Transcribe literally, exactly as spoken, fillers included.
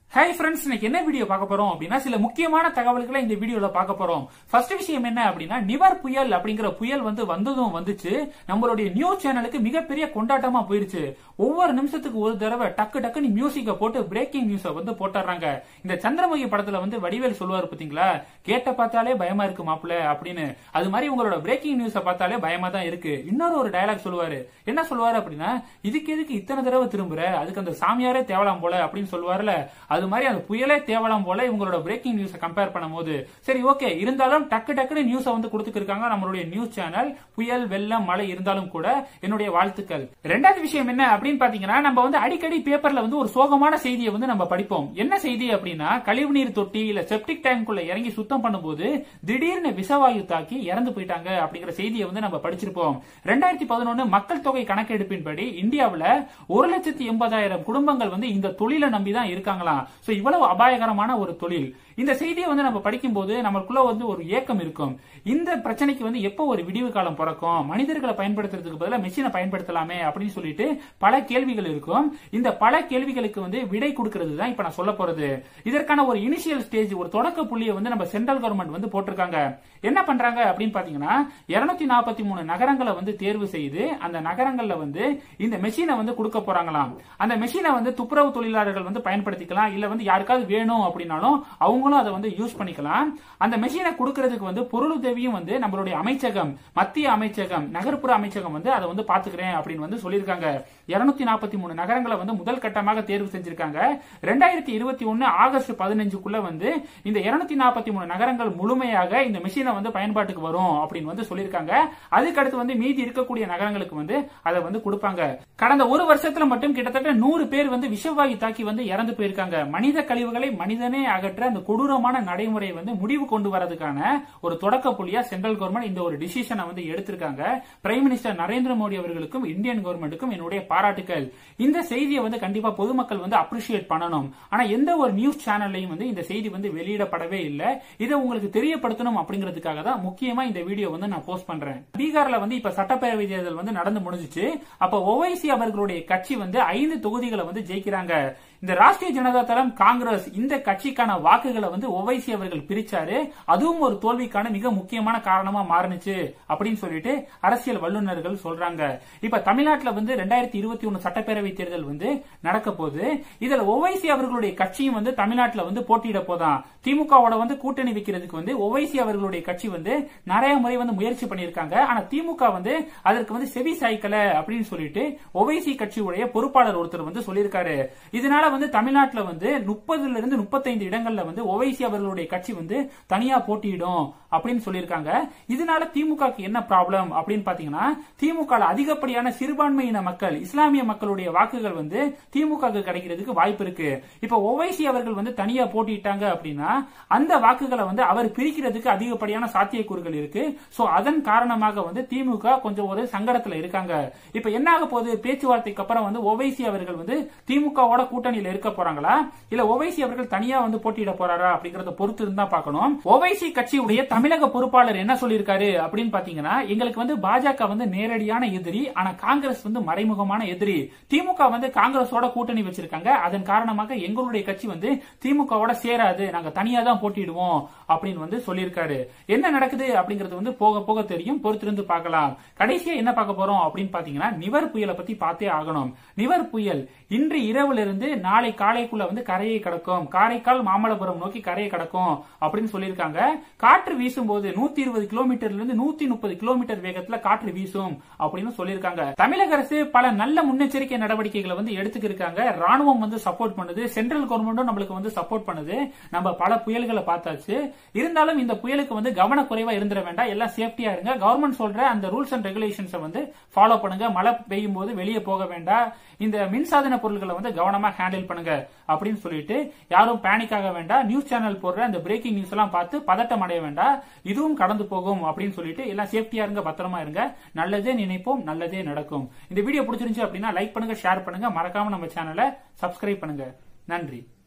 Hi friends, இன்னைக்கு என்ன video பார்க்க போறோம் அப்படின்னா சில முக்கியமான தகவல்களை இந்த வீடியோல பார்க்க போறோம். ஃபர்ஸ்ட் விஷயம் என்ன அப்படின்னா, நிவர் புயல் அப்படிங்கிற புயல் வந்து வந்ததும் வந்துச்சு நம்மளுடைய நியூஸ் சேனலுக்கு மிகப்பெரிய கொண்டாட்டமா போயிருச்சு. ஒவ்வொரு நிமிஷத்துக்கு ஒரு தடவை டக்கு டக்குன்னு மியூசிக்க போட்டு பிரேக்கிங் நியூஸ வந்து போட்டுறாங்க. இந்த சந்திரமுகி படத்துல வந்து வடிவேல் சொல்லுவாரு பாத்தீங்களா, கேட்ட பார்த்தாலே பயமா இருக்கு மாப்பிள்ள அப்படின்னு. அது மாதிரி உங்களோட பிரேக்கிங் நியூஸ பார்த்தாலே பயமா தான் இருக்கு. இன்னொரு ஒரு டயலாக் சொல்லுவாரு. என்ன சொல்லுவாரு அப்படின்னா, இதுக்கு எதுக்கு இத்தனை தடவை திரும்புற, அதுக்கு அந்த சாமியாரே தேவலாம் போல அப்படின்னு சொல்லுவாருல. அது மாதிரி அந்த புயலே தேவலாம் போல இவங்களோட பிரேக்கிங் நியூஸ கம்பேர் பண்ணும்போது சரி ஓகே, இருந்தாலும் டக்கு டக்குனு நியூஸ வந்து கொடுத்துருக்காங்க நம்மளுடைய நியூஸ் சேனல். புயல் வெள்ளம் மழை இருந்தாலும் கூட என்னுடைய வாழ்த்துக்கள். ரெண்டாவது விஷயம் என்ன அப்படின்னு பாத்தீங்கன்னா, நம்ம வந்து அடிக்கடி பேப்பர்ல வந்து ஒரு சோகமான செய்தியை வந்து நம்ம படிப்போம். என்ன செய்தி அப்படின்னா, கழிவுநீர் தொட்டி இல்ல செப்டிக் டேங்க்குள்ள இறங்கி சுத்தம் பண்ணும்போது திடீர்னு விஷவாயு தாக்கி இறந்து போயிட்டாங்க அப்படிங்கிற செய்தியை வந்து நம்ம படிச்சிருப்போம். ரெண்டாயிரத்தி பதினொன்னு மக்கள் தொகை கணக்கெடுப்பின்படி இந்தியாவில் ஒரு லட்சத்தி எண்பதாயிரம் குடும்பங்கள் வந்து இந்த தொழிலை நம்பிதான் இருக்காங்களாம். சோ இவ்வளவு அபாயகரமான ஒரு தொழில். இந்த செய்தியை வந்து நம்ம படிக்கும் போது நமக்குள்ள வந்து ஒரு ஏக்கம் இருக்கும். இந்த பிரச்சனைக்கு வந்து எப்போ ஒரு விடிவு காலம் பிறக்கும், மனிதர்களை பயன்படுத்துறதுக்கு பதிலாக மெஷினை பயன்படுத்தலாமே அப்படின்னு சொல்லிட்டு பல கேள்விகள் இருக்கும். இந்த பல கேள்விகளுக்கு வந்து விடை கொடுக்கிறது தான் இப்ப நான் சொல்ல போறது. இதற்கான ஒரு இனிஷியல் ஸ்டேஜ், ஒரு தொடக்க புள்ளியை வந்து நம்ம சென்ட்ரல் கவர்மெண்ட் வந்து போட்டிருக்காங்க. என்ன பண்றாங்க அப்படின்னு பாத்தீங்கன்னா, இருநூத்தி நாற்பத்தி மூணு நகரங்களை வந்து தேர்வு செய்து அந்த நகரங்கள்ல வந்து இந்த மெஷினை வந்து கொடுக்க போறாங்களாம். அந்த மெஷினை வந்து துப்புரவு தொழிலாளர்கள் வந்து பயன்படுத்திக்கலாம், இல்ல வந்து யாருக்காவது வேணும் அப்படின்னாலும் அவங்களும் அதை வந்து யூஸ் பண்ணிக்கலாம். அந்த மெஷினை கொடுக்கிறதுக்கு வந்து பொருளுதவியும் வந்து நம்மளுடைய அமைச்சகம், மத்திய அமைச்சகம், நகர்ப்புற அமைச்சகம் வந்து அதை வந்து பாத்துக்கிறேன் அப்படின்னு வந்து சொல்லியிருக்காங்க. இருநூத்தி நாற்பத்தி மூணு நகரங்களை வந்து முதல் கட்டமாக தேர்வு செஞ்சிருக்காங்க. ரெண்டாயிரத்தி இருபத்தி ஒன்னு ஆகஸ்ட் பதினஞ்சுக்குள்ள வந்து இந்த இருநூத்தி நாற்பத்தி மூணு நகரங்கள் முழுமையாக இந்த மெஷினை வந்து பயன்பாட்டுக்கு வரும் அப்படின்னு வந்து சொல்லியிருக்காங்க. அதுக்கடுத்து வந்து மீதி இருக்கக்கூடிய நகரங்களுக்கு வந்து அதை வந்து கொடுப்பாங்க. கடந்த ஒரு வருஷத்துல மட்டும் கிட்டத்தட்ட நூறு பேர் வந்து விஷவாயு தாக்கி வந்து இறந்து போயிருக்காங்க. மனித கழிவுகளை மனிதனே அகற்ற அந்த கொடூரமான நடைமுறை வந்து முடிவு கொண்டு வரதுக்கான ஒரு தொடக்க புள்ளியா சென்ட்ரல் கவர்மெண்ட் இந்த ஒரு டிசிஷனை வந்து எடுத்திருக்காங்க. பிரைம் மினிஸ்டர் நரேந்திர மோடி அவர்களுக்கும் இந்தியன் கவர்மெண்ட்டுக்கும் என்னுடைய பாராட்டுகள். இந்த செய்தியை வந்து கண்டிப்பா பொதுமக்கள் வந்து அப்ரிஷியேட் பண்ணணும். ஆனா எந்த ஒரு நியூஸ் சேனல்லையும் வந்து இந்த செய்தி வந்து வெளியிடப்படவே இல்லை. இதை உங்களுக்கு தெரியப்படுத்தணும் அப்படிங்கிறதுக்காக தான் முக்கியமா இந்த வீடியோ வந்து நான் போஸ்ட் பண்றேன். பீகார்ல வந்து இப்ப சட்டப்பேரவை தேர்தல் வந்து நடந்து முடிஞ்சிச்சு. அப்ப ஓவைசி அவர்களுடைய கட்சி வந்து ஐந்து தொகுதிகளை வந்து ஜெயிக்கிறாங்க. இந்த ராஷ்டிரிய ஜனதா தளம் காங்கிரஸ் இந்த கட்சிக்கான வாக்குகளை வந்து ஓவைசி அவர்கள் பிரிச்சாரு. அதுவும் ஒரு தோல்விக்கான மிக முக்கியமான காரணமா மாறுனுச்சு அப்படின்னு சொல்லிட்டு அரசியல் வல்லுநர்கள் சொல்றாங்க. இப்ப தமிழ்நாட்டில் வந்து ரெண்டாயிரத்தி இருபத்தி ஒன்னு சட்டப்பேரவை தேர்தல் வந்து நடக்க போகுது. இதுல ஓவைசி அவர்களுடைய கட்சியும் வந்து தமிழ்நாட்டில் வந்து போட்டியிட போதான். திமுகவோட வந்து கூட்டணி வைக்கிறதுக்கு வந்து ஓவைசி அவர்களுடைய கட்சி வந்து நிறைய முறை வந்து முயற்சி பண்ணியிருக்காங்க. ஆனா திமுக வந்து அதற்கு வந்து செவி சாய்க்கல அப்படின்னு சொல்லிட்டு ஓவைசி கட்சியுடைய பொறுப்பாளர் ஒருத்தர் வந்து சொல்லியிருக்காரு. இதனால வந்து தமிழ்நாட்டில் வந்து முப்பதுல இருந்து முப்பத்தைந்து இடங்கள்ல வந்து ஓவைசி அவர்களுடைய கட்சி வந்து தனியா போட்டியிடும் அப்படின்னு சொல்லியிருக்காங்க. இதனால திமுக என்ன ப்ராப்ளம் அப்படின்னு பாத்தீங்கன்னா, திமுக அதிகப்படியான சிறுபான்மையின மக்கள், இஸ்லாமிய மக்களுடைய வாக்குகள் வந்து திமுக கிடைக்கிறதுக்கு வாய்ப்பு இருக்கு. இப்ப ஓவைசி அவர்கள் வந்து தனியா போட்டிட்டாங்க அப்படின்னா அந்த வாக்குகளை வந்து அவர் பிரிக்கிறதுக்கு அதிகப்படியான சாத்தியக்கூறுகள் இருக்கு. சோ அதன் காரணமாக வந்து திமுக கொஞ்சம் ஒரு சங்கடத்துல இருக்காங்க. இப்ப என்ன ஆக போகுது, பேச்சுவார்த்தைக்கு அப்புறம் வந்து ஓவைசி அவர்கள் வந்து திமுகவோட கூட்டணியில் இருக்க போறாங்களா, இல்ல ஓவைசி அவர்கள் தனியா வந்து போட்டியிட போறாரா அப்படிங்கறத பொறுத்து இருந்தா பார்க்கணும். ஓவைசி கட்சியுடைய தமிழக பொறுப்பாளர் என்ன சொல்லியிருக்காரு அப்படின்னு பாத்தீங்கன்னா, எங்களுக்கு வந்து பாஜக வந்து நேரடியான எதிரி, ஆனா காங்கிரஸ் வந்து மறைமுகமான எதிரி. திமுக வந்து காங்கிரஸோட கூட்டணி வச்சிருக்காங்க, அதன் காரணமாக எங்களுடைய கட்சி வந்து திமுகவோட சேராது, நாங்க தனியா தான் போட்டிடுவோம் அப்படின்னு வந்து சொல்லியிருக்காரு. என்ன நடக்குது அப்படிங்கிறது வந்து போக போக தெரியும், பொறுத்திருந்து பார்க்கலாம். கடைசியா என்ன பார்க்க போறோம் அப்படின்னு பாத்தீங்கன்னா, நிவர் புயலை பத்தி பார்த்தே ஆகணும். நிவர் புயல் இன்று இரவுல இருந்து நாளை காலைக்குள்ள வந்து கரையை கடக்கும், காரைக்கால் மாமல்லபுரம் நோக்கி கரையை கடக்கும் அப்படின்னு சொல்லியிருக்காங்க. காற்று வீசும் போது நூத்தி இருபது கிலோமீட்டர்ல இருந்து நூத்தி முப்பது கிலோமீட்டர் வேகத்துல காற்று வீசும் அப்படின்னு சொல்லியிருக்காங்க. தமிழக அரசு பல நல்ல முன்னெச்சரிக்கை நடவடிக்கைகளை வந்து எடுத்துக்கிருக்காங்க. ராணுவம் வந்து சப்போர்ட் பண்ணுது, சென்ட்ரல் கவர்மெண்டும் நம்மளுக்கு வந்து சப்போர்ட் பண்ணுது. நம்ம பல புயல்களை பார்த்தாச்சு. இருந்தாலும் இந்த புயலுக்கு வந்து கவனக்குறைவா இருந்துட வேண்டாம், எல்லாம் சேஃப்டியா இருங்க. கவர்மெண்ட் சொல்ற அந்த ரூல்ஸ் அண்ட் ரெகுலேஷன்ஸ் வந்து ஃபாலோ பண்ணுங்க. மழை பெய்யும் போது வெளியே போக வேண்டாம். இந்த மின்சாதன பொருட்களை வந்து கவனமா ஹேண்டில் பண்ணுங்க அப்படின்னு சொல்லிட்டு யாரும் பேனிக் ஆக வேண்டாம். நியூஸ் சேனல் போடுற அந்த பிரேக்கிங் நியூஸ் எல்லாம் பார்த்து பதட்டம் அடைய வேண்டாம். இதுவும் கடந்து போகும் அப்படின்னு சொல்லிட்டு எல்லாம் சேஃப்டியா இருங்க, பத்திரமா இருங்க. நல்லதே நினைப்போம், நல்லதே நடக்கும். இந்த வீடியோ பிடிச்சிருந்துச்சு அப்படின்னா லைக் பண்ணுங்க, ஷேர் பண்ணுங்க, மறக்காம நம்ம சேனலை சப்ஸ்கிரைப் பண்ணுங்க. நன்றி.